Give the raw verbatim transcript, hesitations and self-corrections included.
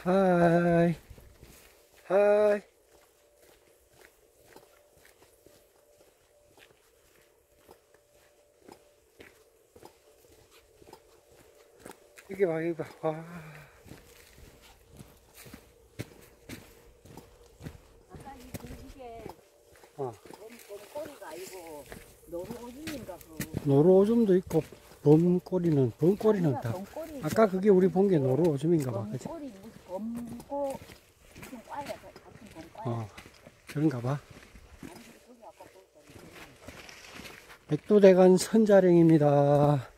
하이. 하이. 이게 봐, 이게 봐. 와. 아까 이 이게 어. 범꼬리가 아니고 노루오줌인가 그. 노루오줌도 있고, 범꼬리는, 범꼬리는 다. 범꼬리. 아까 그게 우리 본 게 노루오줌인가 봐. 그치? 범꼬리 무슨 범꼬 무슨 과야 같은 범과야. 어. 그런가 봐. 백두대간 선자령입니다.